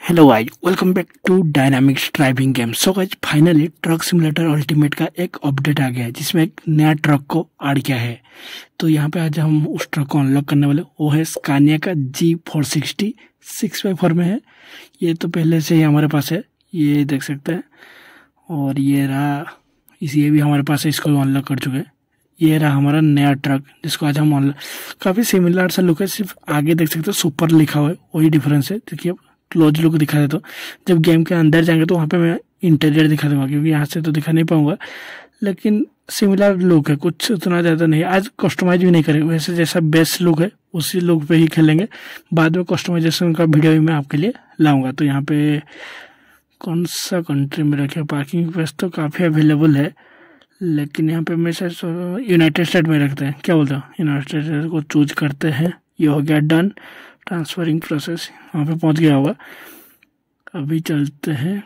Hello guys, welcome back to dynamics driving game. So guys, finally truck simulator ultimate का एक update आ गया है जिसमें एक नया ट्रक को ऐड किया है। तो यहाँ पे आज हम उस ट्रक को अनलॉक करने वाले, वो है स्कानिया का G460 6x4 में है। ये तो पहले से ही हमारे पास है, ये देख सकते हैं। और ये रहा, ये भी हमारे पास है, इसको अनलॉक कर चुके हैं। ये रहा हमारा नया ट्रक जिसको आज हम अनलॉक। काफ़ी सिमिलर सा लुक है, सिर्फ आगे देख सकते हो सुपर लिखा हुआ है, वही डिफरेंस है। देखिए क्लोज लुक दिखा दे, तो जब गेम के अंदर जाएंगे तो वहाँ पे मैं इंटीरियर दिखा दूंगा, क्योंकि यहाँ से तो दिखा नहीं पाऊंगा। लेकिन सिमिलर लुक है, कुछ उतना ज़्यादा नहीं। आज कस्टमाइज भी नहीं करेंगे, वैसे जैसा बेस्ट लुक है उसी लुक पे ही खेलेंगे। बाद में कस्टमाइजेशन का वीडियो भी मैं आपके लिए लाऊंगा। तो यहाँ पे कौन सा कंट्री में रखे, पार्किंग प्लेस तो काफ़ी अवेलेबल है, लेकिन यहाँ पे मैं शायद यूनाइटेड स्टेट में रखते हैं। क्या बोलते हो, यूनाइटेड स्टेट को चूज करते हैं। ये हो गया डन, ट्रांसफरिंग प्रोसेस वहाँ पे पहुँच गया होगा। अभी चलते हैं,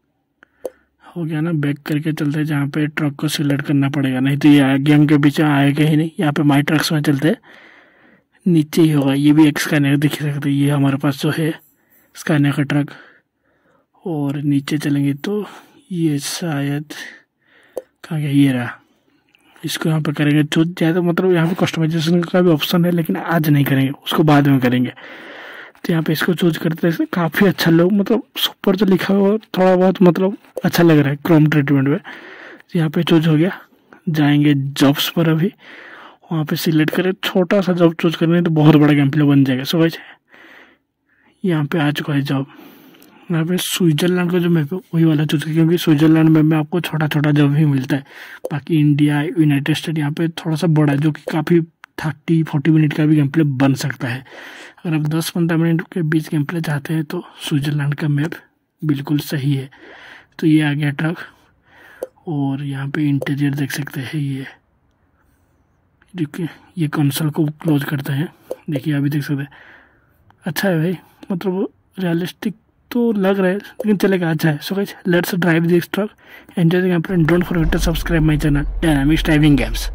हो गया ना, बैक करके चलते हैं जहाँ पे ट्रक को सिलेक्ट करना पड़ेगा, नहीं तो ये गेम के बीच में आएगा ही नहीं। यहाँ पे माई ट्रक्स में चलते हैं, नीचे ही होगा। ये भी एक स्कैनर दिख सकते, ये हमारे पास जो है स्कैनर का ट्रक। और नीचे चलेंगे तो ये शायद कहाँ गया, ये रहा। इसको यहाँ पे करेंगे चूज, ज़्यादा मतलब यहाँ पे कस्टमाइजेशन का भी ऑप्शन है, लेकिन आज नहीं करेंगे, उसको बाद में करेंगे। तो यहाँ पे इसको चूज करते हैं, काफ़ी अच्छा लोग, मतलब सुपर जो लिखा हुआ थोड़ा बहुत मतलब अच्छा लग रहा है क्रोम ट्रीटमेंट में। तो यहाँ पे चूज हो गया, जाएंगे जॉब्स पर। अभी वहाँ पे सिलेक्ट करें, छोटा सा जॉब चूज करने तो बहुत बड़ा गेम प्ले बन जाएगा। सो गाइस, यहाँ पे आ चुका है जॉब। यहाँ पे स्विट्जरलैंड का जो मैप है वही वाला चूज किया, क्योंकि स्विट्जरलैंड मैप में आपको छोटा छोटा जॉब ही मिलता है। बाकी इंडिया, यूनाइटेड स्टेट यहाँ पे थोड़ा सा बड़ा है, जो कि काफ़ी 30-40 मिनट का भी गेम प्ले बन सकता है। अगर आप 10-15 मिनट के बीच गेम प्ले चाहते हैं तो स्विट्जरलैंड का मैप बिल्कुल सही है। तो ये आ गया ट्रक, और यहाँ पे इंटीरियर देख सकते हैं। ये देखिए, ये कंसोल को क्लोज करते हैं। देखिए अभी देख सकते हैं, अच्छा है भाई, मतलब रियलिस्टिक तो लग रहा है, लेकिन चलेगा, अच्छा है। So guys, let's drive this truck, enjoy the game play and don't forget to subscribe my channel dynamics driving games.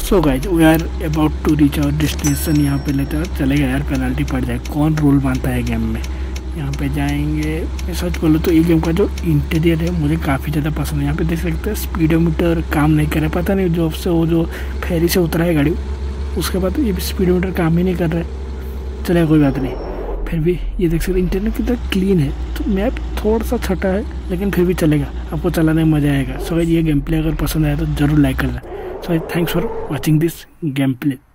So guys we are about to reach our destination. यहाँ पे लेते हैं, चलेगा यार, पेनल्टी पड़ जाए, कौन रूल मानता है गेम में। यहाँ पे जाएंगे। मैं सच बोलूँ तो ये गेम का जो इंटीरियर है मुझे काफ़ी ज़्यादा पसंद है। यहाँ पे देख सकते हैं स्पीडोमीटर काम नहीं कर रहा, पता नहीं जब से वो जो फेरी से उतरा है गाड़ी उसके बाद ये स्पीडोमीटर काम ही नहीं कर रहा है। चलेगा कोई बात नहीं। फिर भी ये देख सकते इंटरनेट कितना क्लीन है। तो मैप थोड़ा सा छोटा है लेकिन फिर भी चलेगा, आपको चलाने में मज़ा आएगा। सो ये गेम प्ले अगर पसंद आया तो ज़रूर लाइक करना। So thanks for watching this game play.